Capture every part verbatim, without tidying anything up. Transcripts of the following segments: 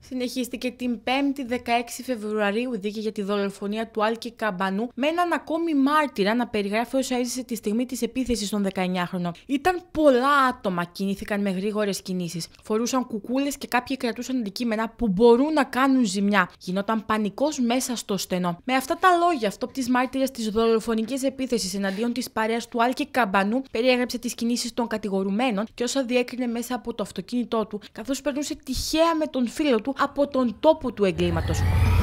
Συνεχίστηκε την πέμπτη δεκαέξι Φεβρουαρίου δίκη για τη δολοφονία του Άλκη Καμπανού, με έναν ακόμη μάρτυρα να περιγράφει όσα έζησε τη στιγμή της επίθεσης των δεκαεννιάχρονων. Ήταν πολλά άτομα, κινήθηκαν με γρήγορες κινήσεις. Φορούσαν κουκούλες και κάποιοι κρατούσαν αντικείμενα που μπορούν να κάνουν ζημιά. Γινόταν πανικός μέσα στο στενό. Με αυτά τα λόγια, αυτόπτης μάρτυρας της δολοφονικής επίθεσης εναντίον της παρέας του Άλκη Καμπανού περιέγραψε τις κινήσεις των κατηγορουμένων και όσα διέκρινε μέσα από το αυτοκίνητό του, καθώς περνούσε τυχαία με τον φίλο του από τον τόπο του εγκλήματος.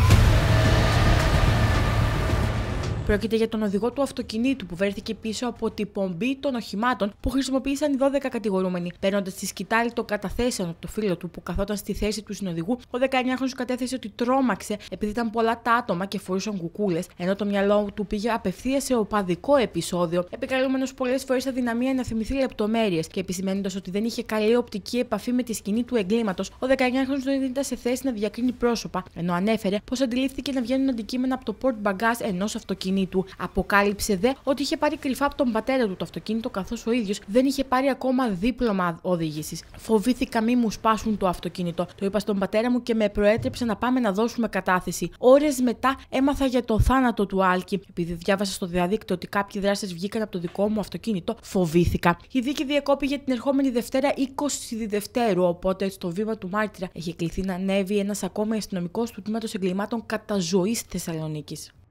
Πρόκειται για τον οδηγό του αυτοκινήτου που βρέθηκε πίσω από την πομπή των οχημάτων που χρησιμοποίησαν οι δώδεκα κατηγορούμενοι. Παίρνοντας τη σκητάλη των καταθέσεων από το φίλο του που καθόταν στη θέση του συνοδηγού, ο δεκαεννιάχρονος κατέθεσε ότι τρόμαξε επειδή ήταν πολλά τα άτομα και φορούσαν κουκούλες, ενώ το μυαλό του πήγε απευθείας σε οπαδικό επεισόδιο, επικαλούμενος πολλές φορές αδυναμία να θυμηθεί λεπτομέρειες και επισημαίνοντας ότι δεν είχε καλή οπτική επαφή με τη σκηνή του εγκλήματος, ο δεκαεννιάχρονος δεν ήταν σε θέση να διακρίνει πρόσωπα, ενώ ανέφερε πως αντιλήφθηκε να βγαίνουν αντικείμενα από το port bagage ενός αυτοκινήτου. Αποκάλυψε δε ότι είχε πάρει κρυφά από τον πατέρα του το αυτοκίνητο, καθώς ο ίδιος δεν είχε πάρει ακόμα δίπλωμα οδήγησης. Φοβήθηκα μη μου σπάσουν το αυτοκίνητο. Το είπα στον πατέρα μου και με προέτρεψε να πάμε να δώσουμε κατάθεση. Ώρες μετά έμαθα για το θάνατο του Άλκη. Επειδή διάβασα στο διαδίκτυο ότι κάποιοι δράστες βγήκαν από το δικό μου αυτοκίνητο, φοβήθηκα. Η δίκη διεκόπη για την ερχόμενη Δευτέρα είκοσι Δευτέρου, οπότε στο βήμα του μάρτυρα έχει κληθεί να ανέβει ένας ακόμη αστυνομικός του τμήματος εγκλημάτων κατά ζωής Θεσσαλονίκης.